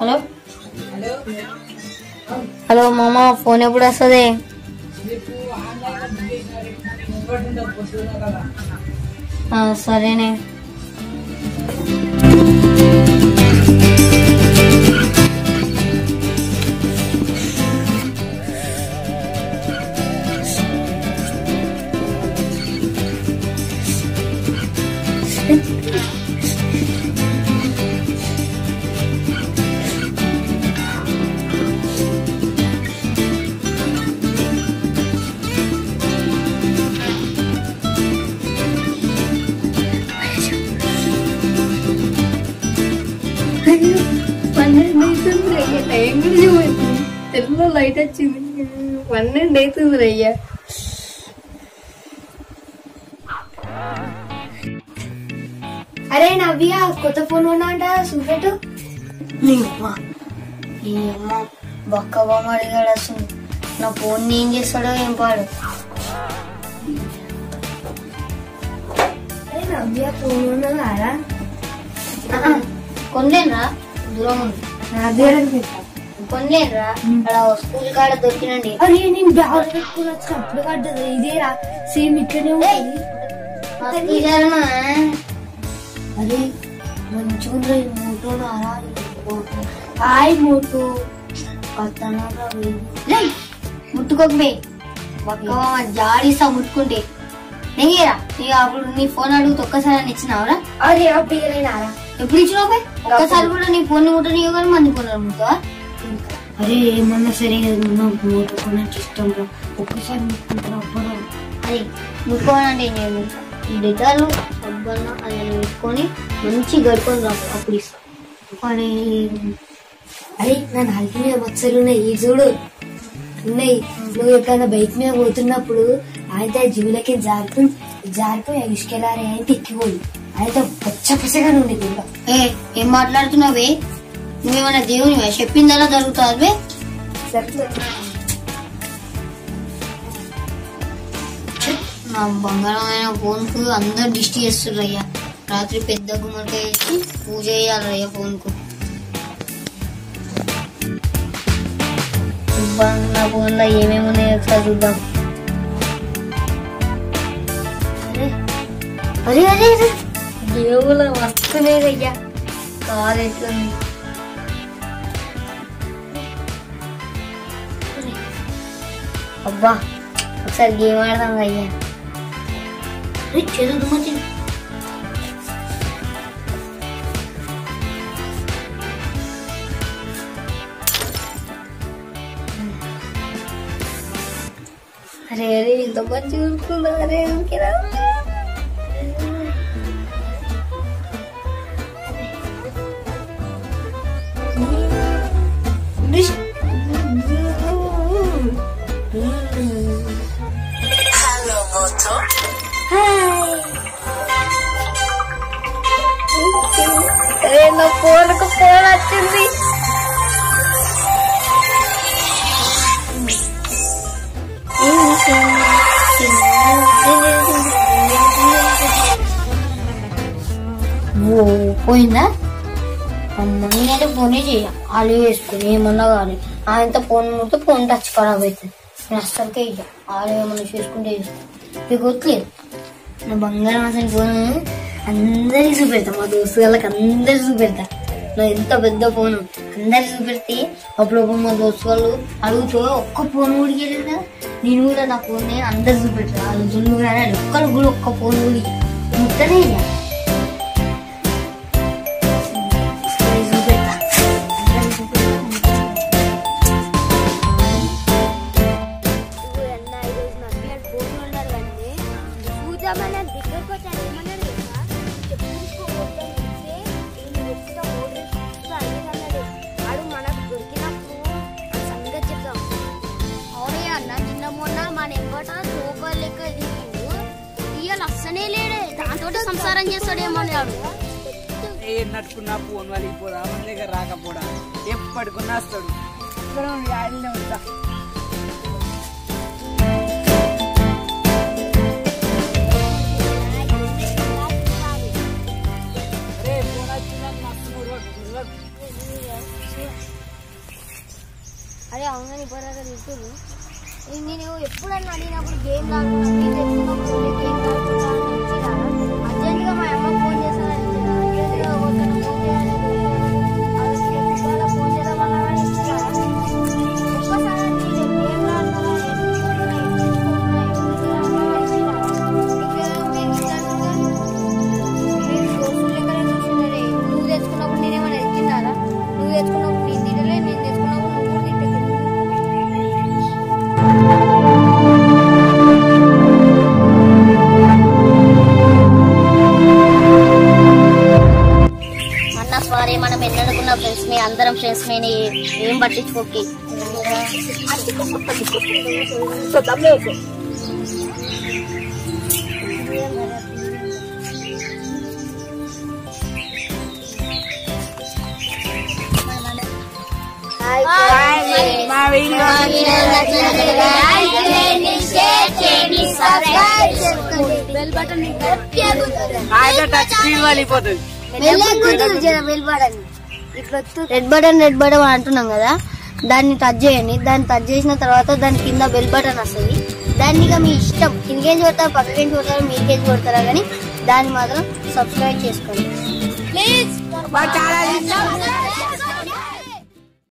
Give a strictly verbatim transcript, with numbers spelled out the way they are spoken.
Hello hello మామ phone ఎప్పుడు వస్తుంది? సరేనే. పన్నెండు అవుతుంది అయ్యా, టైం కూడా తెలుగులో లైట్ వచ్చింది. పన్నెండు అవుతుంది అయ్యా. అరే నవ్య కొత్త ఫోన్ ఉన్నా అంట చూపెట్టు. ఈ అమ్మ బక్క బొమ్మ అడిగాడు అసలు. నా ఫోన్ ఏం చేస్తాడో ఏం పాడు. అరే నవ్య ఫోన్ ఉన్నారా? కొనలేనురా, దూరం ఉంది. నా దగ్గర కొనలేనురా, అక్కడ స్కూల్ కాడ దొరికినండి. అరే నేను బ్యాగ్ పెట్టుకుని వచ్చినప్పుడు పడ్డది ఇదేరా, సేమ్ ఇట్లనే ఉంది. అరే మంచిగా మోటో నారా. హాయ్ మోటో ముట్టుకోకపోయి బక్క జాడిస్తా ముట్టుకుంటే నెయ్యరా. ఇక అప్పుడు నీ ఫోన్ అడుగుతూ ఒక్కసారి అని ఇచ్చినావురా? అరే అప్పుడేనారా ఎప్పుడు ఇచ్చినావు? ఒక్కసారి కూడా నీ ఫోన్ ముట్టని కానీ మంది ఫోన్ అడుగుతావా? అరే ఏమన్నా సరే మోటో కొనట్టు ఇష్టం రా, ఒక్కసారి ముట్టుకుంటారా? అబ్బరా అది ముట్టుకోవాలంటే ఏం చేయాలి? డెటాలు సబ్బన్న అని ముట్టుకొని మంచి గడుకొని రా, అప్పుడు ఇస్తా. అరే అరే నా నాలుగు మీద మచ్చలు ఉన్నాయి, ఈ చూడు ఉన్నాయి. నువ్వు ఎప్పుడైనా బైక్ మీద పోతున్నప్పుడు అయితే జీవులకి జారిపోయి జారిపోయి ఇసుకెళ్ళారే అయితే ఎక్కిపోయి అయితే పచ్చ పచ్చగా ఉండేది. ఏ ఏం మాట్లాడుతున్నావే? నువ్వేమన్నా దేవునివే? చెప్పిందలా జరుగుతావే. నా బంగారమైన ఫోన్ కు అందరు దిష్టి చేస్తుర్రయ్యా. రాత్రి పెద్ద గుమ్మడికాయ వేసి పూజ చేయాలయ్యా ఫోన్ కు. నా ఫోన్ లో ఏమేమి ఉన్నాయో ఒకసారి చూద్దాం. అరే అరే అరే దేవుల వస్తున్నాయ్యా. కాలు ఎట్లుంది? అబ్బా ఒకసారి గేమ్ ఆడదాం అయ్యా. చదువు మంచి అరే అరే ఇంత మంచి చూసుకుందా? అరే ఇంకేనా నా ఫోన్కు ఫోన్ వచ్చింది. పోయిందా? అమ్మ నేనైతే ఫోనే చెయ్య, ఆలు వేసుకుని ఏమన్నా కానీ ఆయనతో ఫోన్ ముడితే ఫోన్ టచ్ ఖరాబ్ అవుతుంది. నేను అస్సలకే ఇయ్య, ఆలు ఏమన్నా చేసుకుంటే చేస్తాను. మీకు గుర్తులేదు నా బంగారం అసలు ఫోన్ అందరికి చూపెడతా, మా దోస్తు వాళ్ళకి అందరికి చూపెడతా. నా ఎంత పెద్ద ఫోను అందరికి చూపెడితే అప్పుడప్పుడు మా దోస్తు వాళ్ళు అడుగుతూ ఒక్క ఫోన్ కూడా ఇయ్యలేదు కదా. నేను కూడా నా ఫోన్ అందరు చూపెడతా. వాళ్ళు జున్ను కానీ ఒక్కరు కూడా ఒక్క ఫోన్ కూడా ముట్టనే ఇయ్య. సంసారం చేస్తాడేమన్నాడు. ఏ నట్టుకున్నా ఫోన్ వాళ్ళిపోదా మన దగ్గర రాకపోడా ఎప్పటికున్నా వస్తాడు. ఆడనే ఉంటా. రే ఫోన్ వచ్చిందని మస్తు తిరుగుతుంది. నేను ఎప్పుడన్నా అడిగినప్పుడు గేమ్ ఆడుకున్నా గేమ్ ఆడుకుంటా అర్జెంట్ గా మా అమ్మ ఫోన్ చేస్తాను ఫోన్ చేయాలి ఫోన్ చేద్దామన్నా కానీ ఇచ్చిరా ఒక్కసారి గేమ్ ఆడుతున్నా నువ్వు తెచ్చుకున్నప్పుడు నేనేమన్నా ఎత్తిన్నారా? నువ్వు తెచ్చుకున్నప్పుడు నేను తినలే, నేను తెచ్చుకున్నప్పుడు నువ్వు తింటే అన్న సారీ, మనం ఎన్ననుకున్న ఫ్రెండ్స్ ని అందరం ఫ్రెండ్స్ ని ఏం పట్టించుకోకి. మా వీడియో టచ్ స్క్రీన్ వెళ్ళిపోతుంది. రెడ్ బటన్ రెడ్ బటన్ అంటున్నాం కదా, దాన్ని టచ్ చేయండి. దాన్ని టచ్ చేసిన తర్వాత దాని కింద బెల్ బటన్ వస్తుంది. దాన్ని ఇక మీ ఇష్టం కిందకేంచి కొడతారు పక్కకేంచి కొడతారు మీకేంచి కొడతారా కానీ దాన్ని మాత్రం సబ్స్క్రైబ్ చేసుకోండి ప్లీజ్.